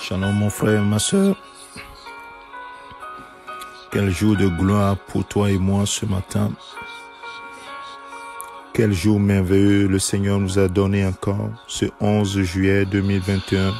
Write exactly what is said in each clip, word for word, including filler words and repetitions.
Shalom mon frère, ma soeur. Quel jour de gloire pour toi et moi ce matin. Quel jour merveilleux le Seigneur nous a donné encore, ce onze juillet deux mille vingt et un.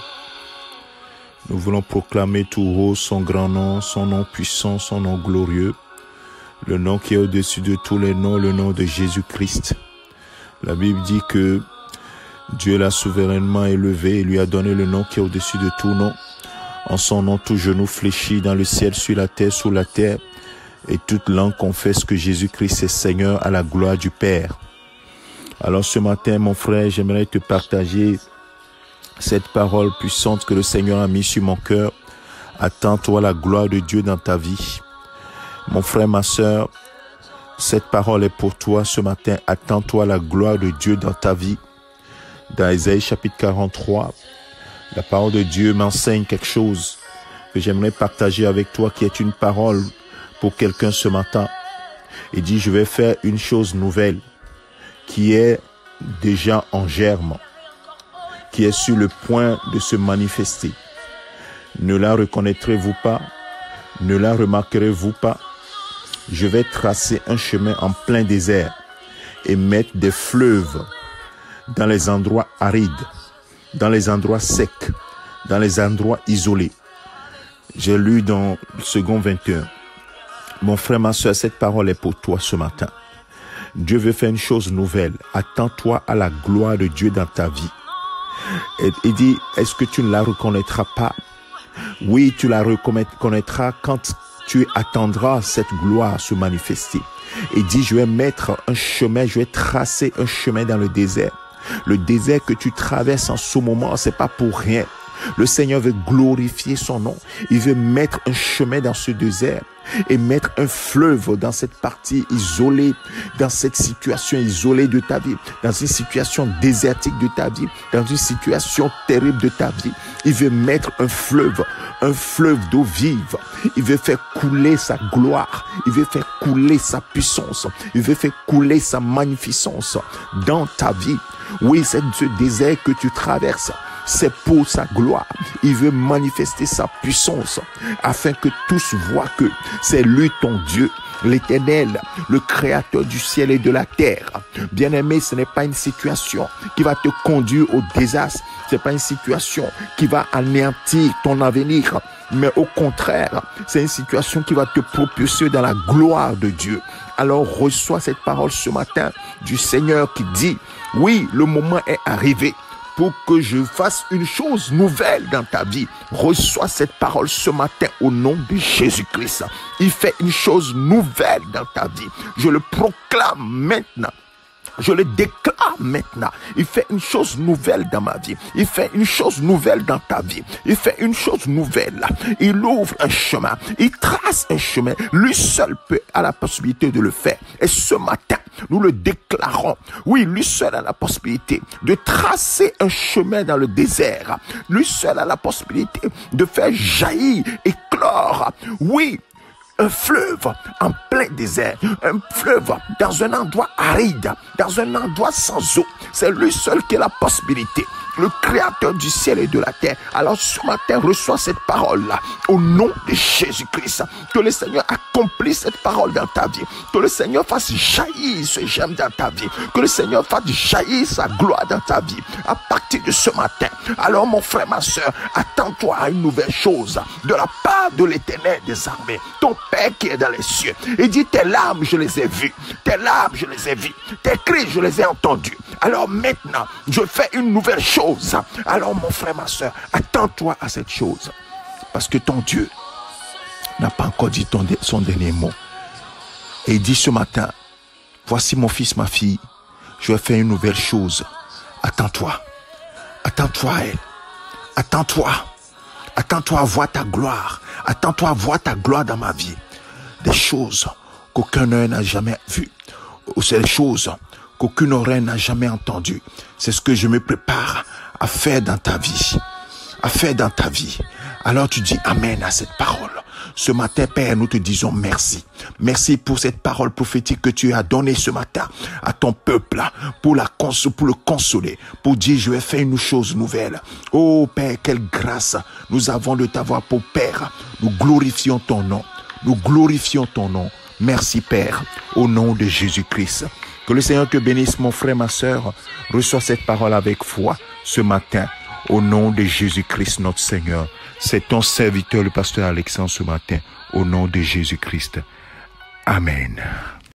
Nous voulons proclamer tout haut son grand nom, son nom puissant, son nom glorieux, le nom qui est au-dessus de tous les noms, le nom de Jésus-Christ. La Bible dit que Dieu l'a souverainement élevé et lui a donné le nom qui est au-dessus de tout nom. En son nom, tout genou fléchit dans le ciel, sur la terre, sous la terre, et toute langue confesse que Jésus-Christ est Seigneur à la gloire du Père. Alors ce matin, mon frère, j'aimerais te partager cette parole puissante que le Seigneur a mise sur mon cœur. Attends-toi la gloire de Dieu dans ta vie. Mon frère, ma sœur, cette parole est pour toi ce matin. Attends-toi la gloire de Dieu dans ta vie. Dans Ésaïe chapitre quarante-trois, la parole de Dieu m'enseigne quelque chose que j'aimerais partager avec toi, qui est une parole pour quelqu'un ce matin. Il dit, je vais faire une chose nouvelle qui est déjà en germe, qui est sur le point de se manifester. Ne la reconnaîtrez-vous pas? Ne la remarquerez-vous pas? Je vais tracer un chemin en plein désert et mettre des fleuves dans les endroits arides, dans les endroits secs, dans les endroits isolés. J'ai lu dans le second vingt et un. Mon frère, ma soeur, cette parole est pour toi ce matin. Dieu veut faire une chose nouvelle. Attends-toi à la gloire de Dieu dans ta vie. Et il dit, est-ce que tu ne la reconnaîtras pas? Oui, tu la reconnaîtras quand tu attendras cette gloire se manifester. Il dit, je vais mettre un chemin, je vais tracer un chemin dans le désert. Le désert que tu traverses en ce moment, c'est pas pour rien. Le Seigneur veut glorifier son nom. Il veut mettre un chemin dans ce désert et mettre un fleuve dans cette partie isolée, dans cette situation isolée de ta vie, dans une situation désertique de ta vie, dans une situation terrible de ta vie. Il veut mettre un fleuve, un fleuve d'eau vive. Il veut faire couler sa gloire. Il veut faire couler sa puissance. Il veut faire couler sa magnificence dans ta vie. Oui, c'est ce désert que tu traverses. C'est pour sa gloire. Il veut manifester sa puissance afin que tous voient que c'est lui ton Dieu, l'Éternel, le créateur du ciel et de la terre. Bien-aimé, ce n'est pas une situation qui va te conduire au désastre. Ce n'est pas une situation qui va anéantir ton avenir. Mais au contraire, c'est une situation qui va te propulser dans la gloire de Dieu. Alors reçois cette parole ce matin du Seigneur qui dit, oui, le moment est arrivé pour que je fasse une chose nouvelle dans ta vie. Reçois cette parole ce matin au nom de Jésus-Christ. Il fait une chose nouvelle dans ta vie. Je le proclame maintenant. Je le déclare maintenant. Il fait une chose nouvelle dans ma vie. Il fait une chose nouvelle dans ta vie. Il fait une chose nouvelle. Il ouvre un chemin. Il trace un chemin. Lui seul peut a la possibilité de le faire. Et ce matin, nous le déclarons. Oui, lui seul a la possibilité de tracer un chemin dans le désert. Lui seul a la possibilité de faire jaillir, éclore. Oui, un fleuve en plein désert, un fleuve dans un endroit aride, dans un endroit sans eau. C'est lui seul qui a la possibilité, le créateur du ciel et de la terre. Alors ce matin, reçois cette parole-là au nom de Jésus-Christ. Que le Seigneur accomplisse cette parole dans ta vie. Que le Seigneur fasse jaillir ce j'aime dans ta vie. Que le Seigneur fasse jaillir sa gloire dans ta vie. À partir de ce matin, alors mon frère, ma soeur, attends-toi à une nouvelle chose de la part de l'Éternel des armées, ton Père qui est dans les cieux. Il dit, tes larmes, je les ai vues. Tes larmes, je les ai vues. Tes cris, je les ai entendus. Alors maintenant, je fais une nouvelle chose. Alors mon frère, ma soeur, attends-toi à cette chose. Parce que ton Dieu n'a pas encore dit ton, son dernier mot. Et il dit ce matin, voici mon fils, ma fille, je vais faire une nouvelle chose. Attends-toi. Attends-toi à elle. Attends-toi. Attends-toi à voir ta gloire. Attends-toi à voir ta gloire dans ma vie. Des choses qu'aucun œil n'a jamais vues. Ou c'est des choses qu'aucune oreille n'a jamais entendues. C'est ce que je me prépare à faire dans ta vie. À faire dans ta vie. Alors tu dis amen à cette parole. Ce matin, Père, nous te disons merci. Merci pour cette parole prophétique que tu as donnée ce matin à ton peuple, pour, la cons- pour le consoler, pour dire je vais faire une chose nouvelle. Oh Père, quelle grâce nous avons de t'avoir pour Père. Nous glorifions ton nom. Nous glorifions ton nom. Merci Père, au nom de Jésus-Christ. Que le Seigneur te bénisse, mon frère, ma sœur. Reçois cette parole avec foi ce matin, au nom de Jésus-Christ, notre Seigneur. C'est ton serviteur, le pasteur Alexandre, ce matin, au nom de Jésus-Christ. Amen.